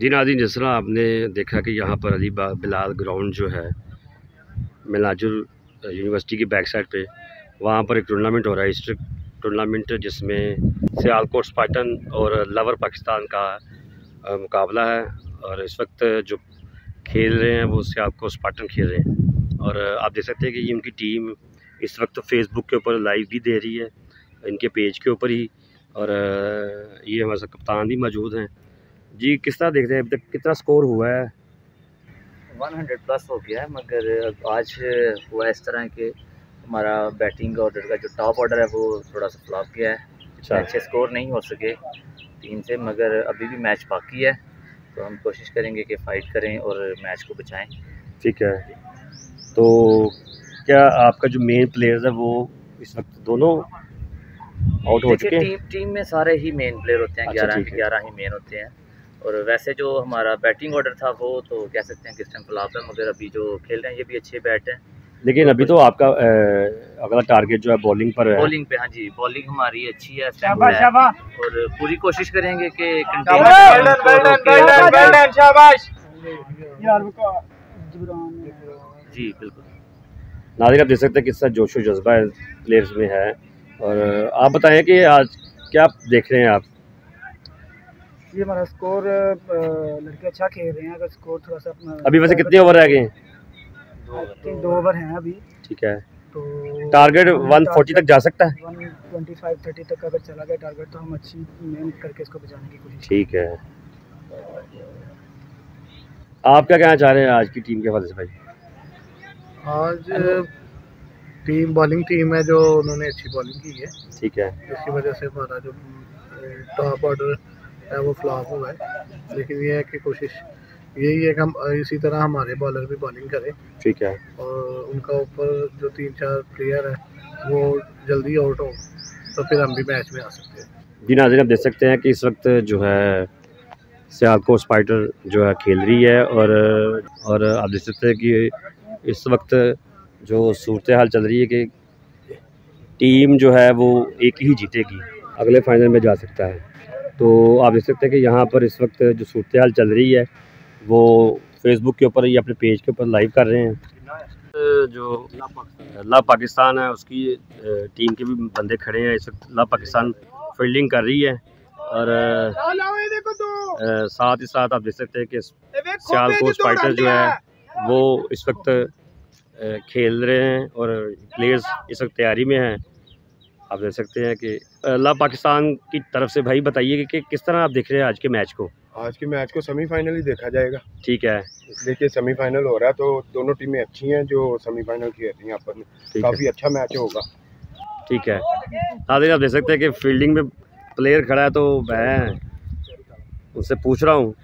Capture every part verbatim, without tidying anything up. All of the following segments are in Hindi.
जी नाज़रीन, जिस तरह आपने देखा कि यहाँ पर अली बिलाल ग्राउंड जो है मिलाजुल यूनिवर्सिटी की बैक साइड पे, वहाँ पर एक टूर्नामेंट हो रहा है, स्ट्रिक्ट टूर्नामेंट, जिसमें सियालकोट स्पार्टन और लवर पाकिस्तान का मुकाबला है। और इस वक्त जो खेल रहे हैं वो सियालकोट स्पार्टन खेल रहे हैं। और आप देख सकते हैं कि ये उनकी टीम इस वक्त फेसबुक के ऊपर लाइव भी दे रही है, इनके पेज के ऊपर ही। और ये हमारे साथ कप्तान भी मौजूद हैं। जी, किस तरह देखते हैं अभी तक कितना स्कोर हुआ है? सौ प्लस हो गया है, मगर आज हुआ इस तरह के हमारा बैटिंग ऑर्डर का जो टॉप ऑर्डर है वो थोड़ा सा फ्लॉप गया है। अच्छा, अच्छे स्कोर नहीं हो सके टीम से, मगर अभी भी मैच बाकी है, तो हम कोशिश करेंगे कि फ़ाइट करें और मैच को बचाएं। ठीक है, तो क्या आपका जो मेन प्लेयर्स है वो इस वक्त दोनों आउट हो चुके हैं? टीम टीम में सारे ही मेन प्लेयर होते हैं, ग्यारह के ग्यारह ही मेन होते हैं। और वैसे जो हमारा बैटिंग ऑर्डर था वो तो कह सकते हैं किस टाइम फ्लॉप है, मगर अभी जो खेल रहे हैं ये भी अच्छे बैट हैं। लेकिन अभी तो आपका अगला टारगेट जो है बॉलिंग पर है। बॉलिंग पे, हाँ जी, बॉलिंग हमारी अच्छी है, शाबाश शाबाश, और पूरी कोशिश करेंगे कि जी बिल्कुल। नाज़रीन, आप देख सकते हैं किस तरह जोशो जज्बा प्लेयर्स में है। और आप बताएं कि आज क्या देख रहे हैं आप? ये हमारा स्कोर, लड़के अच्छा खेल रहे हैं। अगर स्कोर थोड़ा सा अपना अभी वैसे कितने ओवर रह गए हैं? दो ओवर हैं अभी। ठीक है, तो टारगेट एक सौ चालीस तक जा सकता है। एक सौ पच्चीस तीस तक अगर चला गया टारगेट तो हम अच्छी मेहनत करके इसको बचाने की कोशिश। ठीक है, आप क्या कहना चाह रहे हैं आज की टीम के हवाले से भाई? आज टीम बॉलिंग टीम है जो उन्होंने अच्छी बॉलिंग की है। ठीक है, इसकी वजह से हमारा जो टॉप ऑर्डर है वो फ्लॉप हुआ है, लेकिन ये है कि कोशिश यही है कि हम इसी तरह हमारे बॉलर भी बॉलिंग करें। ठीक है, और उनका ऊपर जो तीन चार प्लेयर है वो जल्दी आउट हो तो फिर हम भी मैच में आ सकते हैं। जी नाज़रीन, आप देख सकते हैं कि इस वक्त जो है सियालकोट स्पार्टन जो है खेल रही है। और और आप देख सकते हैं कि इस वक्त जो सूरत हाल चल रही है कि टीम जो है वो एक ही जीतेगी, अगले फाइनल में जा सकता है। तो आप देख सकते हैं कि यहाँ पर इस वक्त जो सूरत हाल चल रही है वो फेसबुक के ऊपर या अपने पेज के ऊपर लाइव कर रहे हैं। जो ला पाकिस्तान है उसकी टीम के भी बंदे खड़े हैं। इस वक्त ला पाकिस्तान फील्डिंग कर रही है। और साथ ही साथ आप देख सकते हैं कि सियालकोट स्पार्टन जो है वो इस वक्त खेल रहे हैं और प्लेयर्स इस वक्त तैयारी में हैं। आप देख सकते हैं कि ला पाकिस्तान की तरफ से भाई बताइए कि किस तरह आप देख रहे हैं आज के मैच को? आज के मैच को सेमीफाइनल ही देखा जाएगा। ठीक है, इसलिए कि सेमीफाइनल हो रहा है तो दोनों टीमें अच्छी हैं जो सेमीफाइनल की रहती हैं। यहाँ पर काफ़ी अच्छा मैच होगा। ठीक है, नाज़रीन, आप देख सकते हैं कि फील्डिंग में प्लेयर खड़ा है, तो मैं उससे पूछ रहा हूँ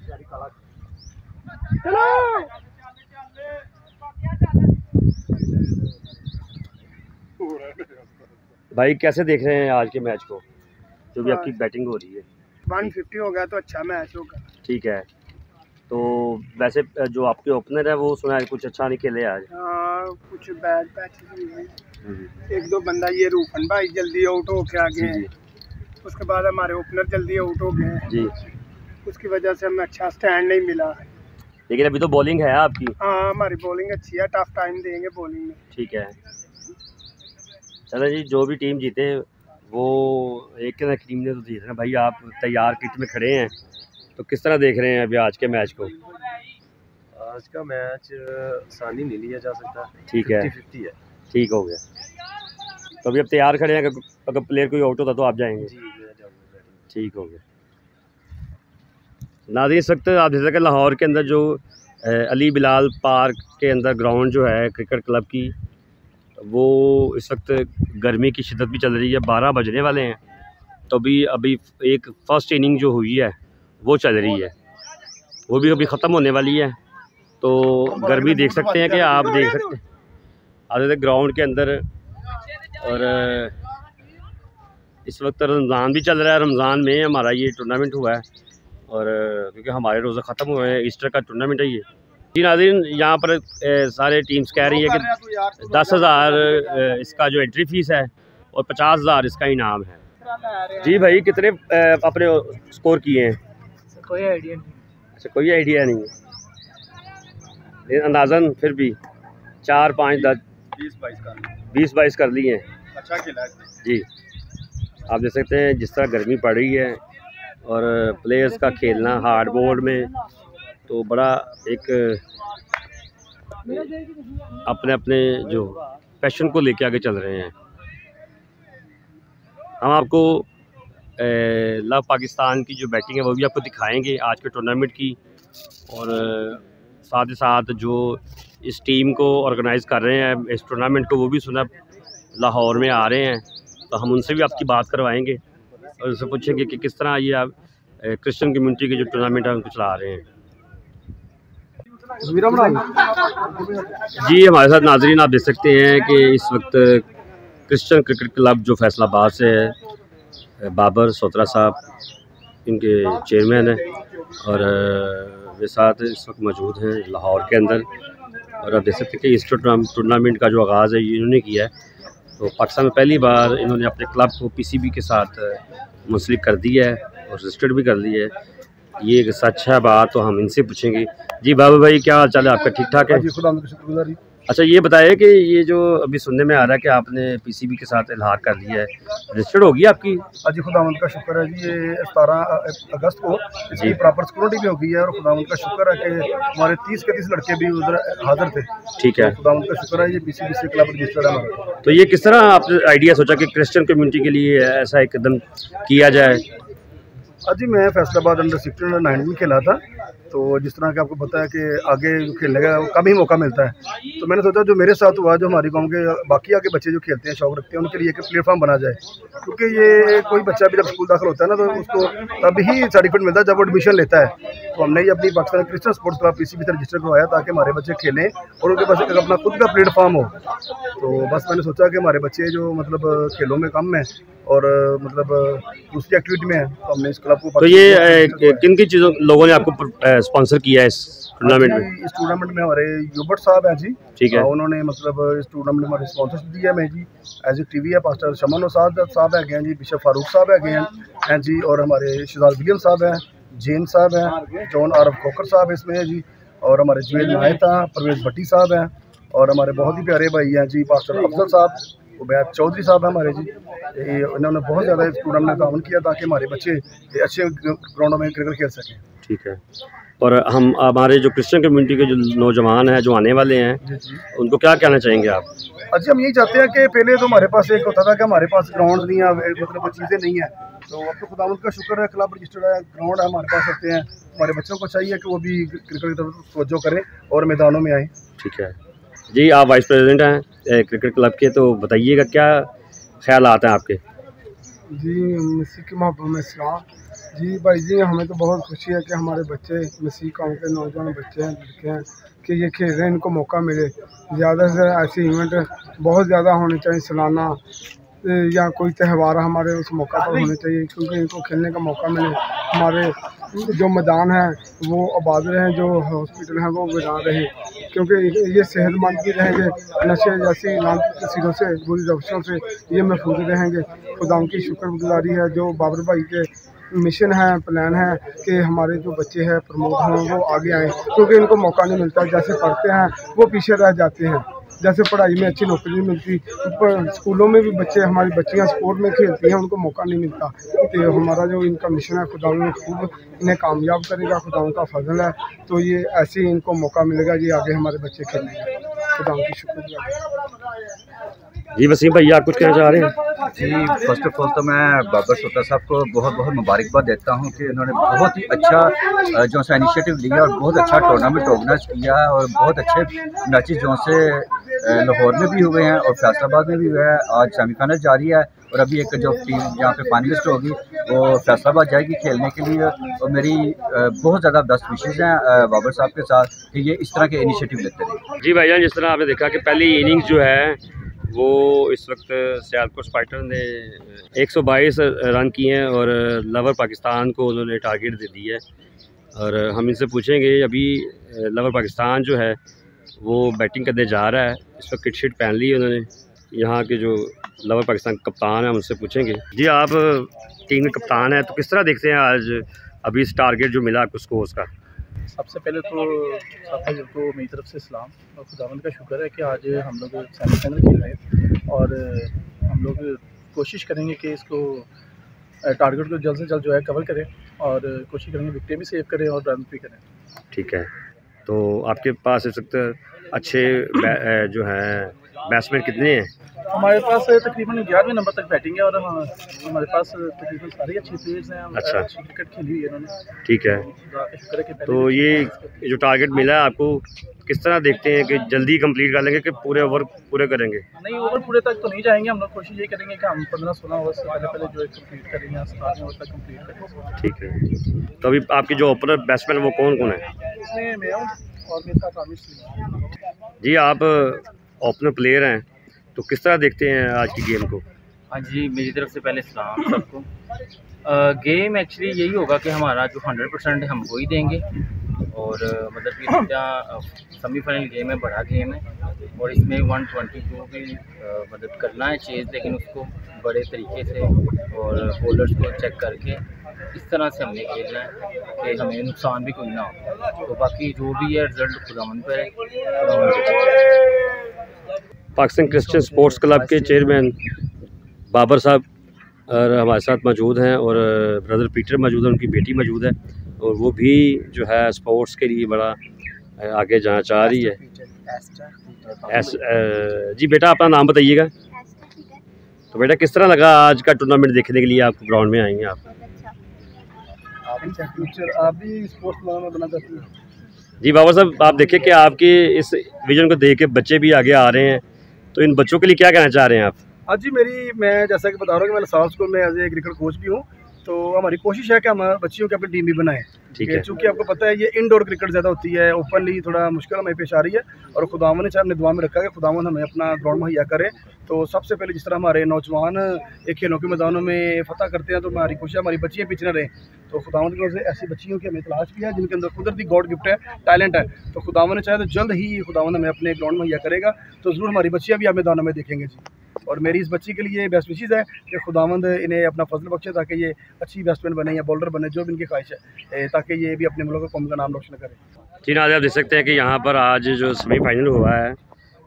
भाई कैसे देख रहे हैं आज के मैच को, जो भी आपकी बैटिंग हो रही है? एक सौ पचास हो गया तो अच्छा मैच होगा। ठीक है, तो वैसे जो आपके ओपनर है वो सुना है कुछ अच्छा नहीं खेले आज? हाँ, कुछ बैड पैचेस हुए। एक दो बंदा ये रूफन भाई जल्दी आउट हो के आ गए, उसके बाद हमारे ओपनर जल्दी आउट हो गए जी, उसकी वजह से हमें अच्छा स्टैंड नहीं मिला। लेकिन अभी तो बॉलिंग है आपकी। हाँ, हमारी बॉलिंग अच्छी है, टफ टाइम देंगे बॉलिंग में। ठीक है, चलो जी, जो भी टीम जीते वो एक ना टीम ने तो जीतना भाई। आप तैयार किट में खड़े हैं, तो किस तरह देख रहे हैं अभी आज के मैच को? आज का मैच आसानी नहीं लिया जा सकता। ठीक है, फिफ्टी फिफ्टी है। ठीक हो गया, तो अभी अब तैयार खड़े हैं, अगर प्लेयर कोई आउट होता तो आप जाएंगे? जी, मैं जाऊंगा। ठीक हो गया। नाज़रीन, इस वक्त आप देख सकते हैं लाहौर के अंदर जो अली बिलाल पार्क के अंदर ग्राउंड जो है क्रिकेट क्लब की, वो इस वक्त गर्मी की शिद्दत भी चल रही है, बारह बजने वाले हैं, तो भी अभी एक फ़र्स्ट इनिंग जो हुई है वो चल रही है, वो भी अभी ख़त्म होने वाली है। तो गर्मी देख सकते हैं कि आप देख सकते हैं आधे ग्राउंड के अंदर। और इस वक्त रमज़ान भी चल रहा है, रमज़ान में हमारा ये टूर्नामेंट हुआ है, और क्योंकि हमारे रोज़ा ख़त्म हुए हैं, ईस्टर का टूर्नामेंट है ये। जी नाज़रीन, यहाँ पर ए, सारे टीम्स कह रही है कि दस हज़ार इसका जो एंट्री फ़ीस है और पचास हज़ार इसका इनाम है। जी भाई, कितने ए, अपने स्कोर किए हैं? कोई आइडिया नहीं। अच्छा, कोई आइडिया नहीं है, लेकिन अंदाज़न फिर भी चार पाँच दस बीस बाईस का बीस बाईस कर लिए हैं। अच्छा खेला जी, आप देख सकते हैं जिस तरह गर्मी पड़ रही है और प्लेयर्स का खेलना हार्ड बोर्ड में तो बड़ा एक अपने अपने जो पैशन को लेके आगे चल रहे हैं। हम आपको ए, लव पाकिस्तान की जो बैटिंग है वो भी आपको दिखाएंगे आज के टूर्नामेंट की, और साथ ही साथ जो इस टीम को ऑर्गेनाइज़ कर रहे हैं इस टूर्नामेंट को, वो भी सुना लाहौर में आ रहे हैं, तो हम उनसे भी आपकी बात करवाएंगे और उनसे पूछेंगे कि किस तरह ये आप क्रिश्चियन कम्युनिटी के जो टूर्नामेंट है उनको चला रहे हैं। जी, हमारे साथ नाजरीन आप देख सकते हैं कि इस वक्त क्रिश्चियन क्रिकेट क्लब जो फैसलाबाद से है, बाबर सोत्रा साहब इनके चेयरमैन हैं और वे साथ इस वक्त मौजूद हैं लाहौर के अंदर। और आप देख सकते हैं कि इस टूर्नामेंट का जो आगाज़ है ये इन्होंने किया है। तो पाकिस्तान में पहली बार इन्होंने अपने क्लब को पीसीबी के साथ मुंसलिक कर दिया है और रजिस्टर्ड भी कर दिया है। ये एक सच है बात, तो हम इनसे पूछेंगे। जी बाबू भाई, क्या हाल चाल है आपका? ठीक ठाक है? जी, खुदा की शुक्रगुजारी। अच्छा, ये बताइए कि ये जो अभी सुनने में आ रहा है कि आपने पीसीबी के साथ इल्हाक कर लिया है, रजिस्टर्ड होगी आपकी? जी, खुदावंद का शुक्र है जी, ये सतारह अगस्त को इसकी प्रॉपर सिक्योरिटी भी हो गई है और खुदावंद का शुक्र है कि हमारे तीस के तीस लड़के भी उधर हाजिर थे। ठीक है, तो खुदावंद का शुक्र है, ये पीसीबी से क्लब रजिस्टर्ड है हमारा। तो ये किस तरह आपने आइडिया सोचा कि क्रिश्चियन कम्युनिटी के लिए ऐसा एक कदम किया जाए? जी, मैं Faisalabad under sixteen under nineteen खेला था, तो जिस तरह के आपको पता है कि आगे खेलने का कम ही मौका मिलता है, तो मैंने सोचा जो मेरे साथ हुआ, जो हमारी गांव के बाकी आगे बच्चे जो खेलते हैं शौक रखते हैं उनके लिए एक प्लेटफॉर्म बना जाए। क्योंकि ये कोई बच्चा भी जब स्कूल दाखिल होता है ना, तो उसको तभी सर्टिफिकेट मिलता है जब वो एडमिशन लेता है। तो हमने ये अपनी Pakistan Christian sports club PCB से रजिस्टर करवाया ताकि हमारे बच्चे खेलें और उनके पास एक अपना खुद का प्लेटफॉर्म हो। तो बस मैंने सोचा कि हमारे बच्चे जो मतलब खेलों में कम है और मतलब दूसरी एक्टिविटी में है, तो हमने इस क्लब को। तो ये किन किन चीज़ों लोगों ने आपको स्पॉन्सर किया है इस टूर्नामेंट में? इस टूर्नामेंट में हमारे यूबर्ट साहब हैं जी, ठीक है, उन्होंने मतलब इस टूर्नामेंट में हमारे स्पॉन्सरशिप दिया है जी। एज ए टीवी है पास्टर शमन साहब साहब है जी, बिशप फारूक साहब है हैं जी, और हमारे शिजाज विलियम साहब हैं, जेन साहब हैं, जॉन आरफ खोकर साहब इसमें है जी, और हमारे जुएल नायता, परवेज भट्टी साहब हैं, और हमारे बहुत ही प्यारे भाई हैं जी पास्टर अफजल साहब, उबैद चौधरी साहब हैं हमारे जी। इन्होंने बहुत ज़्यादा इस टूर्नामेंट में ताउन किया ताकि हमारे बच्चे अच्छे ग्राउंडों में क्रिकेट खेल सकें। ठीक है, और हम हमारे जो क्रिश्चियन कम्युनिटी के जो नौजवान हैं जो आने वाले हैं, जी जी, उनको क्या कहना चाहेंगे आप? अच्छा, हम यही चाहते हैं कि पहले तो हमारे पास एक होता था कि हमारे पास ग्राउंड नहीं है, मतलब वो चीज़ें नहीं है, तो अब तो खुदावंद का शुक्र है क्लब रजिस्टर्ड है, ग्राउंड है हमारे पास होते हैं। हमारे बच्चों को चाहिए कि वो भी क्रिकेट की तरफ तवज्जो करें और मैदानों में आएँ। ठीक है जी, आप वाइस प्रेसिडेंट हैं क्रिकेट क्लब के, तो बताइएगा क्या ख्यालात हैं आपके? जी, मसीह की मोहब्बत में सलाम। जी भाई जी, हमें तो बहुत खुशी है कि हमारे बच्चे मसीह गाँव के नौजवान बच्चे हैं, लड़के हैं कि ये खेल रहे हैं, इनको मौका मिले। ज़्यादा से ऐसे इवेंट बहुत ज़्यादा होने चाहिए, सालाना या कोई त्यौहार हमारे उस मौका पर होने चाहिए, क्योंकि इनको खेलने का मौका मिले। हमारे जो मैदान हैं वो आबाद रहें, जो हॉस्पिटल हैं वो वीरान रहें, क्योंकि ये सेहतमंद भी रहेंगे, नशे जैसी लानती तस्वीरों से, बुरी रवशों से ये महफूज रहेंगे। खुदा की शुक्रगुजारी है जो बाबर भाई के मिशन है, प्लान है कि हमारे जो बच्चे हैं प्रमोट हों, वो आगे आएँ, क्योंकि इनको मौका नहीं मिलता। जैसे पढ़ते हैं वो पीछे रह जाते हैं, जैसे पढ़ाई में अच्छी नौकरी नहीं मिलती, स्कूलों में भी बच्चे, हमारी बच्चियां स्पोर्ट में खेलती हैं, उनको मौका नहीं मिलता। तो हमारा जो इनका मिशन है, खुदा में खूब इन्हें कामयाब करेगा, खुदा का फजल है, तो ये ऐसे ही इनको मौका मिलेगा जी, आगे हमारे बच्चे खेलेंगे। खुदा की शुक्रिया। जी वसीम भाई, आप कुछ कहना चाह रहे हैं? जी, फर्स्ट ऑफ ऑल तो मैं बाबर सोता साहब को बहुत बहुत मुबारकबाद देता हूं कि इन्होंने बहुत ही अच्छा जो सा इनिशिएटिव लिया और बहुत अच्छा टूर्नामेंट ऑर्गेनाइज किया है, और बहुत अच्छे मैचेस जो से लाहौर में भी हुए हैं और फैसलाबाद में भी हुआ है। आज सेमीफाइनल जारी है और अभी एक जो टीम जहाँ पे फाइनलिस्ट होगी वो फैसलाबाद जाएगी खेलने के लिए, और मेरी बहुत ज़्यादा बेस्ट विशेज़ हैं बाबर साहब के साथ कि ये इस तरह के इनिशिएटिव लेते रहें। जी भाईजान, जिस तरह आपने देखा कि पहली इनिंग्स जो है वो इस वक्त सियालकोट स्पाइटर ने एक सौ बाईस रन किए हैं और लवर पाकिस्तान को उन्होंने टारगेट दे दी है। और हम इनसे पूछेंगे, अभी लवर पाकिस्तान जो है वो बैटिंग करने जा रहा है, इस वक्त किट शीट पहन ली है उन्होंने। यहाँ के जो लवर पाकिस्तान कप्तान है उनसे पूछेंगे। जी, आप टीम के कप्तान हैं, तो किस तरह देखते हैं आज अभी इस टारगेट जो मिला आपको स्कोर्स का? सबसे पहले तो सब को मेरी तरफ से सलाम और खुदावंद का शुक्र है कि आज हम लोग सेमीफाइनल खेल रहे हैं और हम लोग कोशिश करेंगे कि इसको टारगेट को जल्द से जल्द जो है कवर करें और कोशिश करेंगे विकेट भी सेव करें और रन भी करें। ठीक है, तो आपके पास इस वक्त अच्छे जो हैं बैट्समैन कितने हैं? हमारे पास तकरीबन ग्यारहवें नंबर तक बैटिंग है और हमारे पास तकरीबन सारे अच्छे प्लेयर्स हैं। अच्छा, अच्छी क्रिकेट खेली हुई है इन्होंने। ठीक है, तो ये जो टारगेट मिला है आपको किस तरह देखते हैं कि जल्दी कंप्लीट कर लेंगे कि पूरे ओवर पूरे करेंगे? नहीं, ओवर पूरे तक तो नहीं जाएंगे, हम लोग कोशिश ये करेंगे कि हम पंद्रह सोलह ओवर से पहले पहले जो कंप्लीट करेंगे, सत्रह ओवर तक कंप्लीट करेंगे। ठीक है, तो अभी आपके जो ओपनर बैट्समैन वो कौन कौन है? इसमें मैं हूँ और मेरे साथ आमिर जी। आप ओपनर प्लेयर हैं, तो किस तरह देखते हैं आज की गेम को? हाँ जी, मेरी तरफ से पहले सलाम सबको। गेम एक्चुअली यही होगा कि हमारा जो हंड्रेड परसेंट है हम वही देंगे और uh, मतलब कि इतना सेमीफाइनल गेम है, बड़ा गेम है और इसमें वन ट्वेंटी टू भी uh, मतलब करना है चेज़, लेकिन उसको बड़े तरीके से और बॉलर्स को चेक करके इस तरह से हमने खेलना है कि हमें नुकसान भी कोई ना हो। तो बाकी जो भी है रिजल्ट खुदावंद पर है। पाकिस्तान क्रिश्चियन स्पोर्ट्स क्लब के चेयरमैन बाबर साहब और हमारे साथ मौजूद हैं और ब्रदर पीटर मौजूद है, उनकी बेटी मौजूद है और वो भी जो है स्पोर्ट्स के लिए बड़ा आगे जाना चाह रही है। एस जी बेटा, अपना नाम बताइएगा। तो बेटा, किस तरह लगा आज का टूर्नामेंट देखने के लिए आपको ग्राउंड में आएंगे आप? आप भी स्पोर्ट्स बनना चाहते हैं? जी बाबा साहब, आप देखिए कि आपके इस विजन को देख के बच्चे भी आगे आ रहे हैं, तो इन बच्चों के लिए क्या कहना चाह रहे हैं आप? हाँ जी, मेरी मैं जैसा कि बता रहा हूँ कि मैं लाहौर स्कूल में एज ए क्रिकेट कोच भी हूँ, तो हमारी कोशिश है कि हम बच्चियों की अपनी टीम भी बनाएं। ठीक है, क्योंकि आपको पता है ये इंडोर क्रिकेट ज़्यादा होती है, ओपनली थोड़ा मुश्किल हमें पेश आ रही है और खुदावन ने चाहे अपने दुआ में रखा है कि खुदावन हमें अपना ग्राउंड मुहैया करे। तो सबसे पहले जिस तरह हमारे नौजवान एक खेलों के मैदानों में फतह करते हैं, तो हमारी कोशिश हमारी बच्चियाँ पीछे न रहें। तो खुदावन की ओर से ऐसी बच्चियों की हमें तलाश भी है जिनके अंदर कुदरती गॉड गिफ्ट है, टैलेंट है। तो खुदावन ने चाहे तो जल्द ही खुदावन हमें अपने ग्राउंड मुहैया करेगा, तो ज़रूर हमारी बच्चियाँ भी आप मैदानों में देखेंगे जी। और मेरी इस बच्ची के लिए बेस्ट विशेज़ है कि खुदावंद इन्हें अपना फजल बख्शे ताकि ये अच्छी बैट्समैन बने या बॉलर बने, जो भी इनकी ख्वाहिश है, ताकि ये भी अपने मुल्क कौम का नाम रोशन करें। जी नाज़रीन, आप देख सकते हैं कि यहाँ पर आज जो सेमीफाइनल हुआ है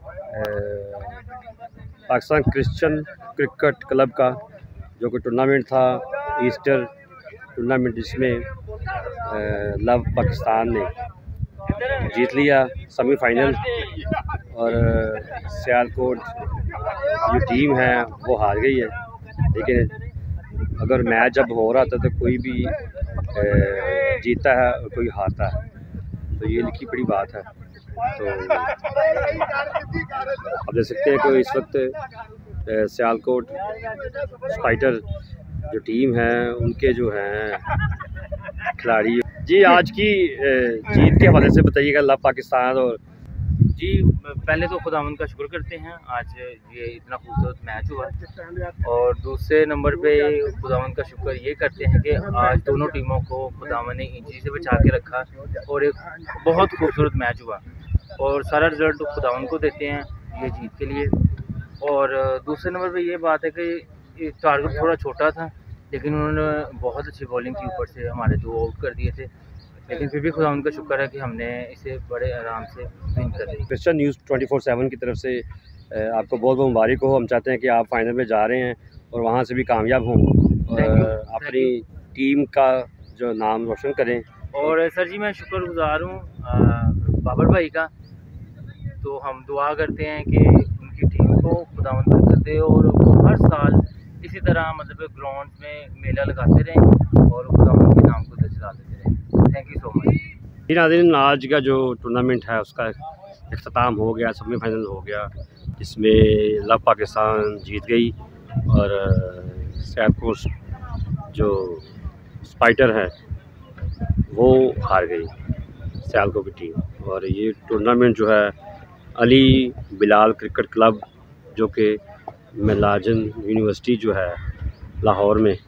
पाकिस्तान क्रिश्चियन क्रिकेट क्लब का, जो कि टूर्नामेंट था ईस्टर टूर्नामेंट, जिसमें लव पाकिस्तान ने जीत लिया सेमीफाइनल और सियालकोट जो टीम है वो हार गई है। लेकिन अगर मैच जब हो रहा था तो कोई भी जीता है और कोई हारता है, तो ये लिखी बड़ी बात है। तो आप देख सकते हैं कि इस वक्त सियालकोट स्पाइटर जो टीम है उनके जो हैं खिलाड़ी। जी, आज की जीत के हवाले से बताइएगा लव पाकिस्तान। और जी, पहले तो खुदावंद का शुक्र करते हैं, आज ये इतना खूबसूरत मैच हुआ और दूसरे नंबर पे खुदावंद का शुक्र ये करते हैं कि आज दोनों टीमों को खुदावंद ने इंजरी से बचा के रखा और एक बहुत खूबसूरत मैच हुआ और सारा रिजल्ट खुदावंद को देते हैं ये जीत के लिए। और दूसरे नंबर पे ये बात है कि टारगेट थोड़ा छोटा था, लेकिन उन्होंने बहुत अच्छी बॉलिंग की, ऊपर से हमारे दो आउट कर दिए थे, लेकिन फिर भी खुदा उनका शुक्र है कि हमने इसे बड़े आराम से विन कर ली। Christian news twenty four seven की तरफ से आपको बहुत बहुत मुबारक हो। हम चाहते हैं कि आप फाइनल में जा रहे हैं और वहाँ से भी कामयाब हों और अपनी टीम का जो नाम रोशन करें। और सर जी, मैं शुक्रगुजार हूँ बाबर भाई का, तो हम दुआ करते हैं कि उनकी टीम को खुदावंद बरकत दे और वो हर साल इसी तरह मतलब ग्राउंड में मेला लगाते रहें और खुदावंद के नाम को चला देते रहें। Thank you so much. जी नाज़रीन, आज का जो टूर्नामेंट है उसका इख्तिताम हो गया, सेमीफाइनल हो गया, जिसमें लव पाकिस्तान जीत गई और सियालकोट जो स्पाइटर है वो हार गई, सियालकोट की टीम। और ये टूर्नामेंट जो है अली बिलाल क्रिकेट क्लब, जो कि मिलाजन यूनिवर्सिटी जो है लाहौर में,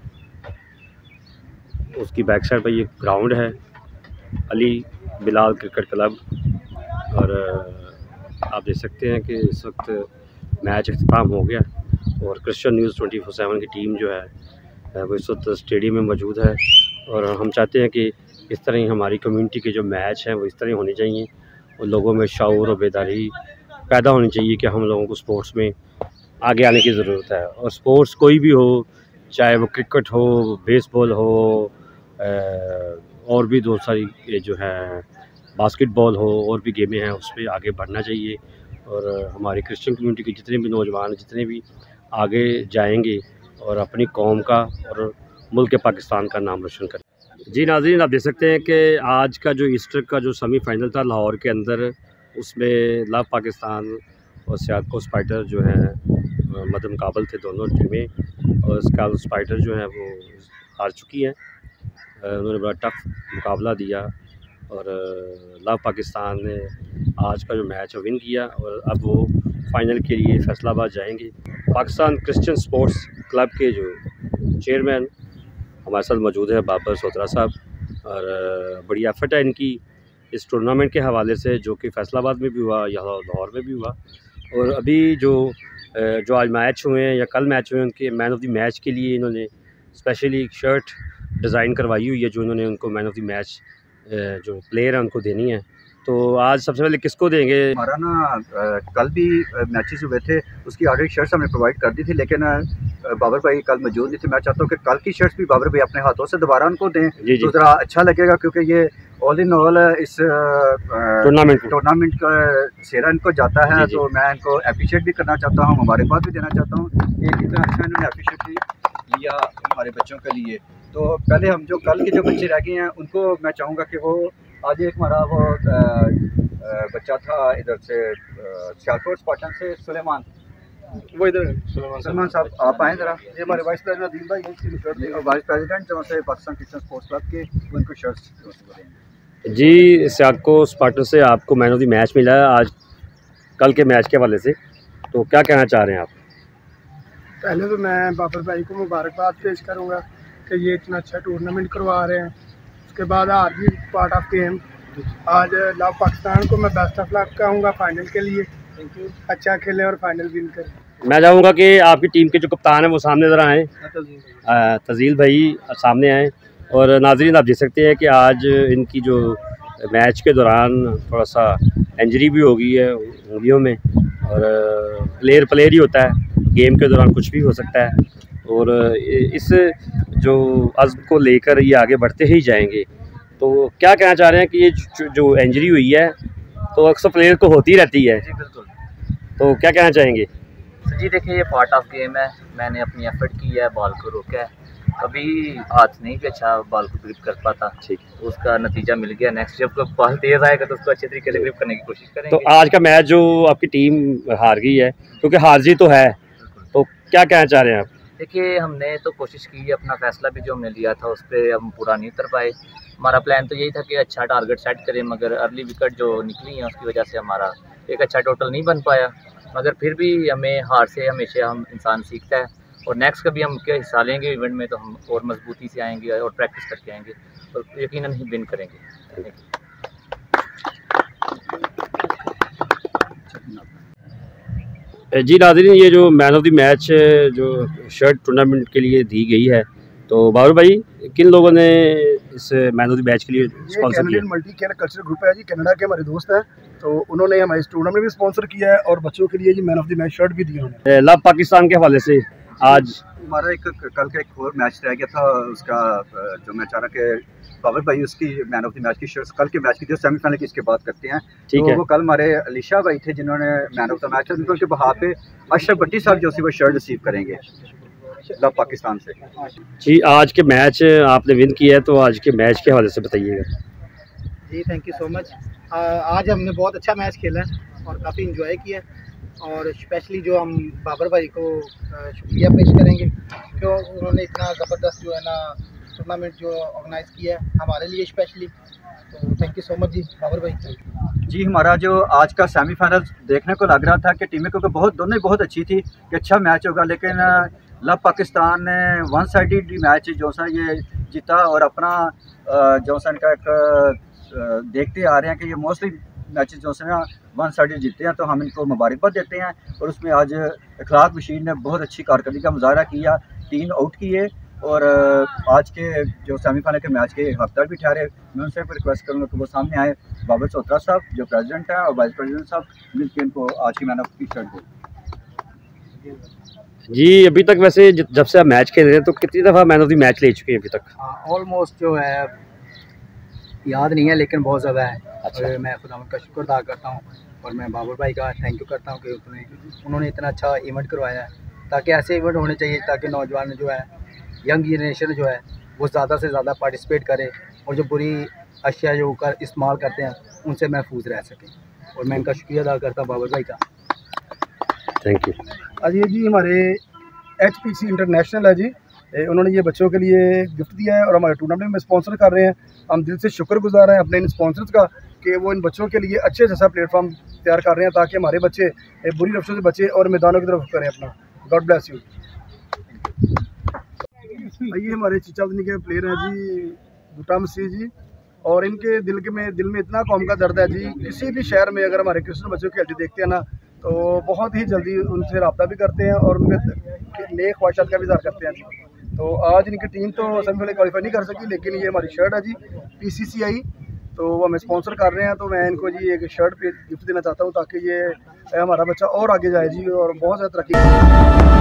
उसकी बैक साइड पर ये ग्राउंड है अली बिलाल क्रिकेट क्लब। और आप देख सकते हैं कि इस वक्त मैच इख्तिताम हो गया और Christian news twenty four seven की टीम जो है वो इस वक्त स्टेडियम में मौजूद है और हम चाहते हैं कि इस तरह ही हमारी कम्युनिटी के जो मैच हैं वो इस तरह होने चाहिए और लोगों में शऊर और बेदारी पैदा होनी चाहिए कि हम लोगों को स्पोर्ट्स में आगे आने की ज़रूरत है। और स्पोर्ट्स कोई भी हो, चाहे वो क्रिकेट हो, बेसबॉल हो, और भी बहुत सारी ये जो है बास्केटबॉल हो, और भी गेमें हैं, उस पर आगे बढ़ना चाहिए। और हमारी क्रिश्चियन कम्युनिटी के जितने भी नौजवान जितने भी आगे जाएंगे और अपनी कौम का और मुल्क पाकिस्तान का नाम रोशन करें। जी नाज़रीन, आप देख सकते हैं कि आज का जो ईस्टर का जो सेमीफाइनल था लाहौर के अंदर, उसमें लव पाकिस्तान और सियालकोट स्पाइडर जो हैं मद मुकाबल थे दोनों टीमें, और इसका स्पाइडर जो है वो हार चुकी हैं। उन्होंने बड़ा टफ मुकाबला दिया और लव पाकिस्तान ने आज का जो मैच विन किया और अब वो फाइनल के लिए फैसलाबाद जाएंगे। पाकिस्तान क्रिश्चियन स्पोर्ट्स क्लब के जो चेयरमैन हमारे साथ मौजूद हैं बाबर सोतरा साहब, और बड़ी एफर्ट है इनकी इस टूर्नामेंट के हवाले से, जो कि फैसलाबाद में भी हुआ, यहाँ लाहौर में भी हुआ। और अभी जो जो आज मैच हुए हैं या कल मैच हुए हैं, उनके मैन ऑफ द मैच के लिए इन्होंने स्पेशली एक शर्ट डिज़ाइन करवाई हुई है जो इन्होंने उनको मैन ऑफ द मैच जो प्लेयर है उनको देनी है। तो आज सबसे पहले किसको देंगे? हमारा ना कल भी मैचेस हुए थे, उसकी ऑलरेडी शर्ट्स हमने प्रोवाइड कर दी थी, लेकिन बाबर भाई कल मौजूद नहीं थे। मैं चाहता हूँ कि कल की शर्ट्स भी बाबर भाई अपने हाथों से दोबारा उनको दें, तो ज़रा अच्छा लगेगा, क्योंकि ये ऑल इन ऑल इस टूर्नामेंट टूर्नामेंट का सेरा इनको जाता है। तो मैं इनको अप्रिशिएट भी करना चाहता हूँ, मुबारकबाद भी देना चाहता हूँ कि कितना अच्छा इन्होंने अप्रिशिएट लिया हमारे बच्चों के लिए। तो पहले हम जो कल के जो बच्चे रह गए हैं उनको मैं चाहूँगा कि वो आज एक हमारा वो बच्चा था इधर से सियालकोट स्पाटन से, सुलेमान, वो इधर सुलेमान साहब आप आएँ ज़रा। ये हमारे वाइस प्रेसिडेंट अदील भाई और वाइस प्रेसिडेंट जो से पाकिस्तान क्रिश्चियन स्पोर्ट्स क्लब के, उनको शर्ट्स जी। सियालकोट स्पाटन से आपको मैन ऑफ द मैच मिला है आज कल के मैच के हवाले से, तो क्या कहना चाह रहे हैं आप? पहले तो मैं बाबर भाई को मुबारकबाद पेश करूँगा कि ये इतना अच्छा टूर्नामेंट करवा रहे हैं। उसके बाद हार भी पार्ट ऑफ गेम। आज लव पाकिस्तान को मैं बेस्ट ऑफ लक कहूँगा फाइनल के लिए। थैंक यू, अच्छा खेलें और फाइनल विन करें। मैं चाहूँगा कि आपकी टीम के जो कप्तान हैं वो सामने ज़रा आएँ, तजील भाई सामने आएँ। और नाज़रीन, आप देख सकते हैं कि आज इनकी जो मैच के दौरान थोड़ा सा इंजरी भी हो गई है उंगलियों में, और प्लेयर प्लेयर ही होता है, गेम के दौरान कुछ भी हो सकता है। और इस जो अज़्म को लेकर ये आगे बढ़ते ही जाएंगे। तो क्या कहना चाह रहे हैं कि ये जो, जो इंजरी हुई है तो अक्सर प्लेयर को होती रहती है? जी बिल्कुल। तो क्या कहना चाहेंगे? जी देखिए, ये पार्ट ऑफ गेम है। मैंने अपनी एफर्ट की है, बॉल को रोका है, कभी हाथ नहीं भी अच्छा बॉल को ग्रिप कर पाता, ठीक, उसका नतीजा मिल गया। नेक्स्ट जब कोई बॉल तेज आएगा तो उसको अच्छे तरीके से ग्रिप करने की कोशिश करेंगे। तो आज का मैच जो आपकी टीम हार गई है, क्योंकि हार जी तो है, तो क्या कहना चाह रहे हैं आप? देखिए, हमने तो कोशिश की है, अपना फैसला भी जो हमने लिया था उस पर हम पूरा नहीं उतर पाए। हमारा प्लान तो यही था कि अच्छा टारगेट सेट करें, मगर अर्ली विकेट जो निकली है उसकी वजह से हमारा एक अच्छा टोटल नहीं बन पाया। मगर फिर भी हमें हार से हमेशा हम इंसान सीखता है, और नेक्स्ट कभी हम क्या हिस्सा लेंगे इवेंट में तो हम और मजबूती से आएंगे और प्रैक्टिस करके आएंगे और यकीनन ही विन करेंगे। जी नाज़रीन, ये जो मैन ऑफ द मैच जो शर्ट टूर्नामेंट के लिए दी गई है, तो बाबर भाई किन लोगों ने इस मैन ऑफ द मैच के लिए स्पॉन्सर किया? मल्टी कैन कल्चरल ग्रुप है जी, कनाडा के हमारे दोस्त हैं, तो उन्होंने हमारे इस टूर्नामेंट भी स्पॉन्सर किया है और बच्चों के लिए जी man of the match shirt भी दी उन्होंने। लव पाकिस्तान के हवाले से आज हमारा एक कल का एक और मैच रह गया था, उसका जो मैं चाह रहा कि बाबर भाई उसकी मैन ऑफ द मैच की शर्ट्स कल के मैच की जो सेमीफाइनल की इसके बात करते हैं, ठीक तो है। वो कल हमारे अलीशा भाई थे जिन्होंने मैन ऑफ द मैच उनको उनके बहा पे अशरफ भट्टी साहब जो सी वो शर्ट रिसीव करेंगे लव पाकिस्तान से। जी, आज के मैच आपने विन किया है, तो आज के मैच के हवाले से बताइएगा। जी थैंक यू सो मच। आज हमने बहुत अच्छा मैच खेला है और काफ़ी इंजॉय किया, और स्पेशली जो हम बाबर भाई को शुक्रिया पेश करेंगे क्यों उन्होंने इतना ज़बरदस्त जो है ना टूर्नामेंट जो ऑर्गेनाइज़ किया है हमारे लिए स्पेशली। तो थैंक यू सो मच जी बाबर भाई। जी, हमारा जो आज का सेमीफाइनल देखने को लग रहा था कि टीमें क्योंकि बहुत दोनों ही बहुत अच्छी थी कि अच्छा मैच होगा, लेकिन लव पाकिस्तान ने वन साइडेड मैच जो सा ये जीता और अपना जो सा इनका एक देखते आ रहे हैं कि ये मोस्टली मैचेस जो से ना वन साइडेड जीतते हैं, तो हम इनको मुबारकबाद देते हैं। और उसमें आज इखलाक बशीर ने बहुत अच्छी कारकर्दगी का मुजाहरा किया, तीन आउट किए और आज के जो सेमीफाइनल के मैच के हफ्ता भी ठहरे, मैं उनसे रिक्वेस्ट करूँगा कि वो सामने आए, बाबर सोत्रा साहब जो प्रेसिडेंट है और वाइस प्रेसिडेंट साहब मिलकर इनको आज की मैन ऑफ द शर्ट दें। जी, अभी तक वैसे जब से आप मैच खेल रहे हैं तो कितनी दफ़ा मैन ऑफ द मैच ले चुके हैं अभी तक? ऑलमोस्ट जो है याद नहीं है, लेकिन बहुत ज़्यादा है। अच्छा। और मैं खुदा का शुक्र अदा करता हूँ और मैं बाबर भाई का थैंक यू करता हूँ कि उन्होंने उन्होंने इतना अच्छा इवेंट करवाया है, ताकि ऐसे इवेंट होने चाहिए ताकि नौजवान जो है, यंग जनरेशन जो है वो ज़्यादा से ज़्यादा पार्टिसिपेट करे और जो बुरी अशिया जो कर इस्तेमाल करते हैं उनसे महफूज रह सकें। और मैं इनका शुक्रिया अदा करता हूँ बाबर भाई का। Thank you. आज ये जी हमारे एच पी सी इंटरनेशनल है जी, ए, उन्होंने ये बच्चों के लिए गिफ्ट दिया है और हमारे टूर्नामेंट में स्पॉन्सर कर रहे हैं। हम दिल से शुक्रगुजार हैं अपने इन स्पॉन्सर्स का कि वो इन बच्चों के लिए अच्छे जैसा प्लेटफॉर्म तैयार कर रहे हैं ताकि हमारे बच्चे ए, बुरी रफ्शों से बचे और मैदानों की तरफ करें अपना। God bless you. ये हमारे चिचावनी के प्लेयर हैं जी, बूटा मसीह जी, और इनके दिल के में दिल में इतना कौम का दर्द है जी। किसी भी शहर में अगर हमारे क्रिश्चियन बच्चों खेलते देखते हैं ना तो बहुत ही जल्दी उनसे रब्ता भी करते हैं और उनके नेक ख्वाहिशात का भी इज़हार करते हैं जी। तो आज इनकी टीम तो सेमीफाइनल क्वालिफाई नहीं कर सकी, लेकिन ये हमारी शर्ट है जी पी सी सी आई, तो वो हमें स्पॉन्सर कर रहे हैं। तो मैं इनको जी एक शर्ट पे गिफ्ट देना चाहता हूँ ताकि ये हमारा बच्चा और आगे जाए जी और बहुत ज़्यादा तरक्की।